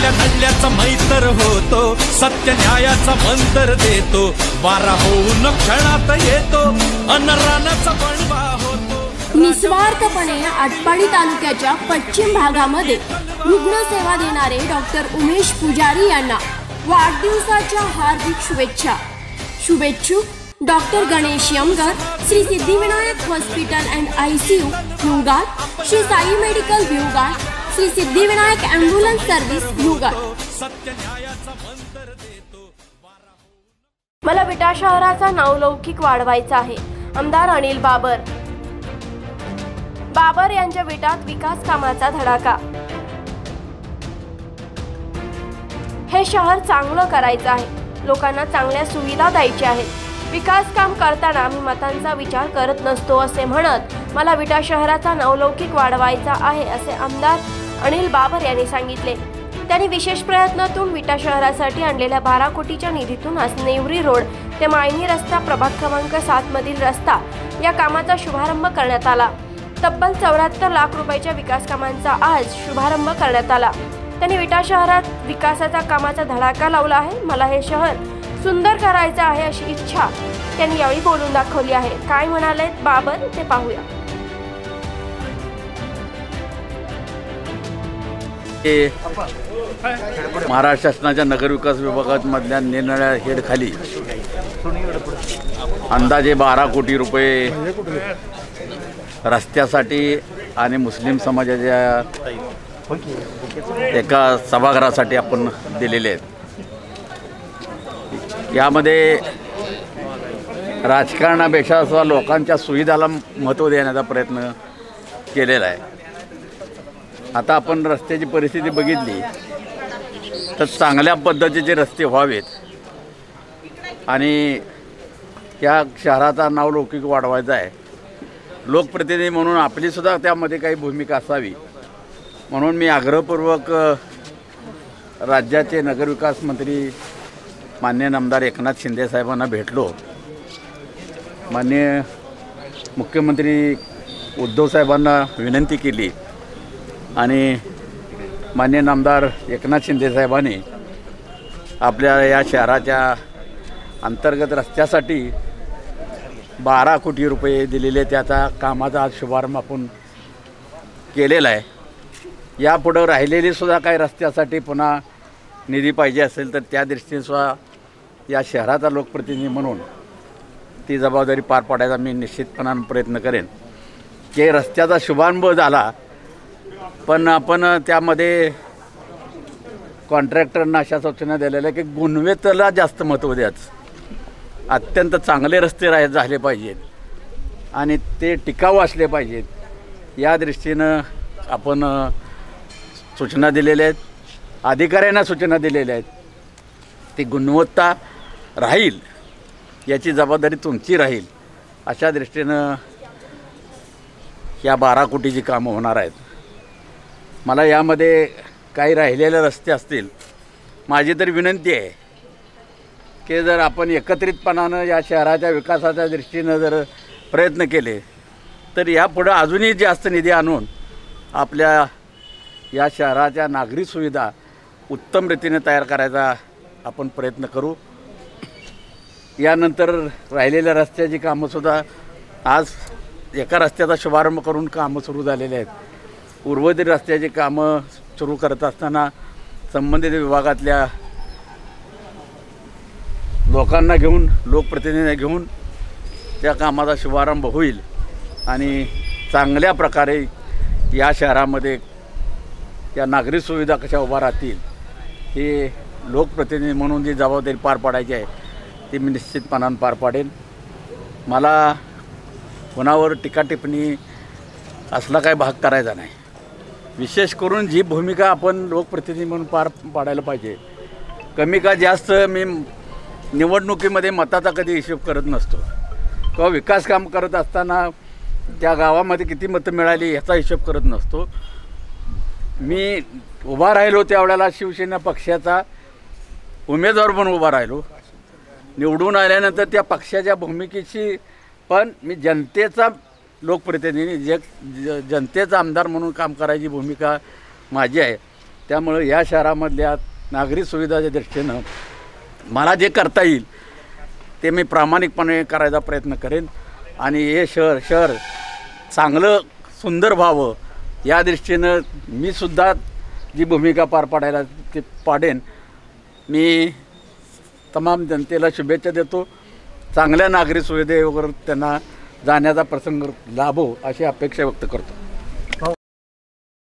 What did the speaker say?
आपल्या नडल्याचा मैत्र होतो, सत्य न्यायाचा मंत्र देतो, वारा होऊन क्षणात येतो, अनरानाचा बनवा होतो। निस्वार्थपणे आटपाडी तालुक्याच्या पश्चिम भागामध्ये रुग्णसेवा देणारे डॉक्टर उमेश पुजारी यांना वाढदिवसाच्या हार्दिक शुभेच्छा। शुभेच्छुक doctor Ganesh Yamgar, Shri Siddhivinayak hospital and ICU Bhivghal, Shri Sai medical Bhivghal, Shri Siddhivinayak ambulance service Bhivghal. मला विटा शहराचा नावलौकिक वाढवायचा आहे। आमदार अनिल बाबर यांच्या विटात विकास कामाचा धडाका। हे शहर चांगलं करायचं आहे, लोकांना चांगल्या सुविधा द्यायच्या आहेत। विकास काम करताना मी मतांचा विचार करत नसतो असे म्हणत मला विटा शहराचा नावलौकिक वाढवायचा आहे असे आमदार अनिल बाबर यांनी सांगितले। त्यांनी विशेष प्रयत्नातून विटा शहरासाठी आणलेल्या 12 कोटीच्या निधीतून आज नेवरी रोड ते मायनी रस्ता प्रभाग क्रमांक 7 मधील रस्ता या कामाचा शुभारंभ करण्यात आला। तब्बल 74 लाख रुपयाच्या विकास कामांचा आज शुभारंभ करण्यात आला। त्यांनी विटा शहरात विकासाचा कामाचा धडाका लावला आहे। मला हे शहर सुंदर करायचं आहे अशी इच्छा त्यांनी यावेळी बोलून दाखवली आहे। काय म्हणाले बाबर ते पाहूया। महाराष्ट्र शासनाच्या नगरविकास विभागामधल्या निरनिराळ्या हेडखाली अंदाजे 12 कोटी रुपये रस्त्यासाठी आणि मुस्लिम समाजाच्या एका सभागृहासाठी आपण दिलेले आहेत। यामध्ये राजकारणापेक्षा सुद्धा लोकांच्या सुविधाला महत्त्व देण्याचा प्रयत्न केलेला आहे। आता आपण रस्त्याची परिस्थिती बघितली तर चांगल्या पद्धतीचे रस्ते व्हावेत आणि या शहराचा नावलौकिक वाढवायचा आहे। लोकप्रतिनिधी म्हणून आपलीसुद्धा त्यामध्ये काही भूमिका असावी म्हणून मी आग्रहपूर्वक राज्याचे नगरविकास मंत्री माननीय आमदार एकनाथ शिंदे साहेबांना भेटलो। माननीय मुख्यमंत्री उद्धव साहेबांना विनंती केली आणि माननीय आमदार एकनाथ शिंदे साहेबांनी आपल्या या शहराच्या अंतर्गत रस्त्यासाठी 12 कोटी रुपये दिलेले, त्याचा कामाचा आज शुभारंभ आपण केलेला आहे। यापुढं राहिलेली सुद्धा काही रस्त्यासाठी पुन्हा निधी पाहिजे असेल तर त्या दृष्टीने सुद्धा या शहराचा लोकप्रतिनिधी म्हणून ती जबाबदारी पार पाडायचा मी निश्चितपणाने प्रयत्न करेन। की रस्त्याचा शुभारंभ झाला पण आपण त्यामध्ये कॉन्ट्रॅक्टरना अशा सूचना दिलेल्या की गुणवत्तेला जास्त महत्त्व द्यायचं, अत्यंत चांगले रस्ते झाले पाहिजेत आणि ते टिकाऊ असले पाहिजेत या दृष्टीनं आपण सूचना दिलेल्या आहेत। अधिकाऱ्यांना सूचना दिलेल्या आहेत। ती गुणवत्ता राहील याची जबाबदारी तुमची राहील अशा दृष्टीनं या 12 कोटीची कामं होणार आहेत। मला यामध्ये काही राहिलेले रस्ते असतील, माझी तरी विनंती आहे की जर आपण एकत्रितपणानं या शहराच्या विकासाच्या दृष्टीनं जर प्रयत्न केले तर यापुढं अजूनही जास्त निधी आणून आपल्या या शहराच्या नागरी सुविधा उत्तम रीतीने तयार करायचा आपण प्रयत्न करू। यानंतर राहिलेल्या रस्त्याची कामंसुद्धा आज एका रस्त्याचा शुभारंभ करून कामं सुरू झालेले आहेत। उर्वरित रस्त्याची कामं सुरू करत असताना संबंधित विभागातल्या लोकांना घेऊन, लोकप्रतिनिधी घेऊन त्या कामाचा शुभारंभ होईल आणि चांगल्या प्रकारे या शहरामध्ये या नागरी सुविधा कशा उभा राहतील हे लोकप्रतिनिधी म्हणून जी जबाबदारी पार पाडायची आहे ती मी निश्चितपणाने पार पाडेन। मला कोणावर टीका टिप्पणी असला काय भाग करायचा नाही। विशेष करून जी भूमिका आपण लोकप्रतिनिधी म्हणून पार पाडायला पाहिजे, कमी का जास्त मी निवडणुकीमध्ये मताचा कधी हिशोब करत नसतो किंवा विकास काम करत असताना त्या गावामध्ये किती मतं मिळाली ह्याचा हिशोब करत नसतो। मी उभा राहिलो त्यावेळेला शिवसेना पक्षाचा उमेदवार म्हणून उभा राहिलो, निवडून आल्यानंतर त्या पक्षाच्या भूमिकेची पण मी जनतेचा लोकप्रतिनिधी जनतेचा आमदार म्हणून काम करायची भूमिका माझी आहे। त्यामुळं या शहरामधल्या नागरी सुविधाच्या दृष्टीनं मला जे करता येईल ते मी प्रामाणिकपणे करायचा प्रयत्न करेन आणि हे शहर चांगलं सुंदर व्हावं या दृष्टीनं मी सुद्धा जी भूमिका पार पाडायला ते पाडेन. मी तमाम जनतेला शुभेच्छा देतो. चांगल्या नागरी सुविधेवर त्यांना जाण्याचा प्रसंग लाभो अशी अपेक्षा व्यक्त करतो.